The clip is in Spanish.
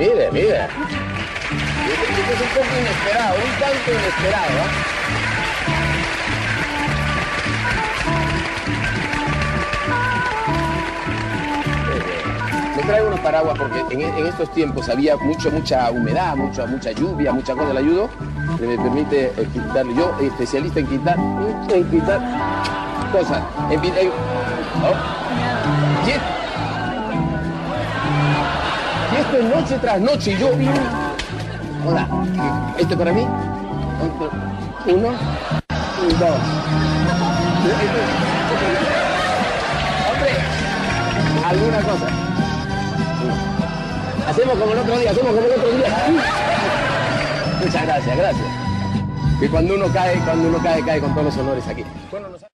mire, mire. Esto es un poco inesperado, un tanto inesperado, ¿ah? Me traigo unos paraguas porque en estos tiempos había mucha humedad, mucha lluvia, mucha cosa. Le ayudo, que me permite quitarle. Yo, especialista en quitar cosas. Y esto es noche tras noche y yo vivo. Hola, ¿esto es para mí? Uno, dos. Hombre, alguna cosa. Hacemos como el otro día, Muchas gracias, gracias. Que cuando uno cae, cae con todos los honores aquí. Bueno,